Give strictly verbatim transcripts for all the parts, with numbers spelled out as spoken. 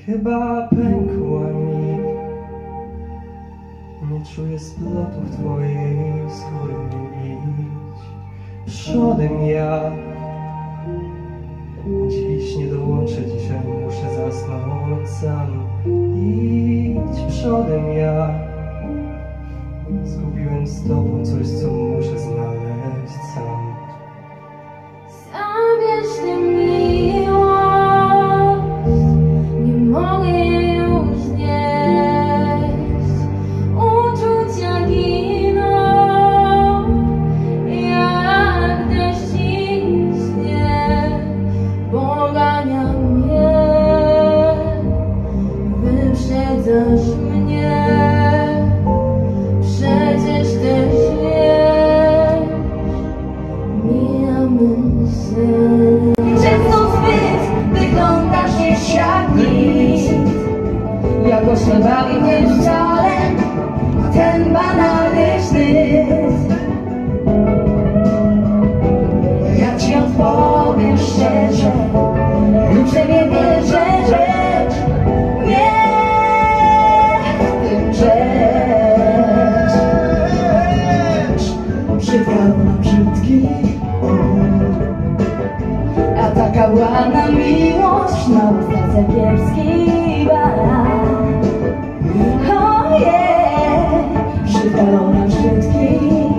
Chyba pękła mi. Nie czuję splotów twojej skóry. Idź przodem, ja dziś nie dołączę, dzisiaj muszę zasnąć sam. Idź przodem, ja zgubiłem z tobą coś, co muszę znaleźć sam. Zabierz tę miłość, nie mogę już znieść. Uczucia giną, jak deszcz i śnieg. Pogania mnie, wyprzedzasz mnie. Przecież też wiesz, mijamy się. Często zbyt wyglądasz dziś jak nic. Jakoś nie bawi mnie wcale ten banalny sznyt. Ja ci odpowiem szczerze, lub że nie wierzę, rzecz nie w tym rzecz. Brzydka ma brzydki, a taka ładna miłość na ustach kiepski baran. Oh yeah, brzydka ma brzydki,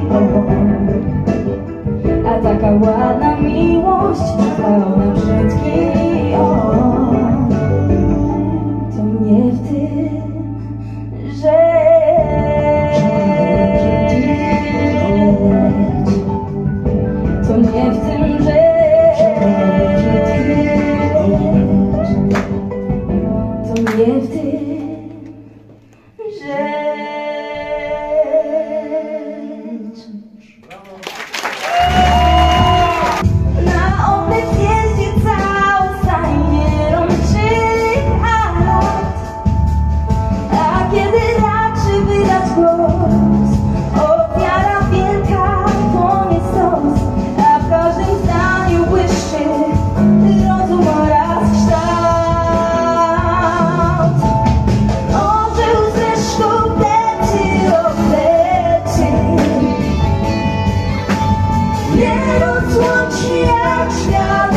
a taka ładna miłość, brzydka ma brzydki. To nie w tym rzecz, to nie w tym rzecz, to nie w tym rzecz. Na oddech jeździ cały stajnie rączych aut, a kiedy raczy wydać głos, ofiara wielka płonie stos, a w każdym zdaniu błyszczy rozum oraz kształt. Orzeł ze szkoplecy obleczy, nie rozłączy jak świat.